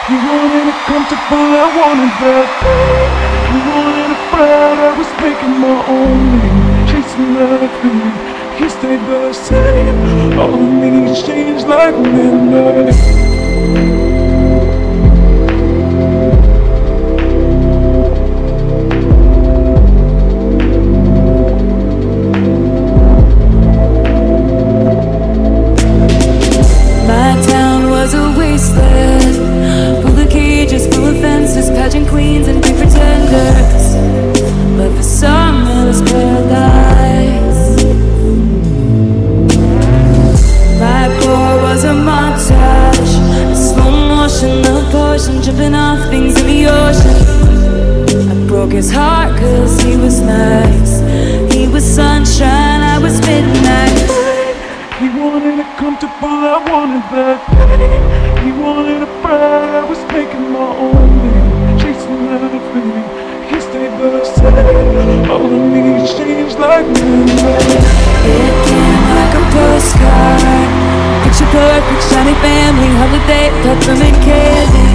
You wanted it comfortable, I wanted that. You wanted it bright, I was making my own name, chasing nothing. He stayed the same. All of me changed like midnight. Pageant queens and big pretenders, but for some it was paradise. My core was a montage, a slow motion of potion, jumping off things in the ocean. I broke his heart cause he was nice. He was sunshine, I was midnight. He wanted it comfortable, I wanted that pain. He wanted it bright, I was making my own name, chasing nothing. He stayed the same. All of me changed like midnight. It came like a postcard, picture perfect, shiny family, holiday, peppermint candy.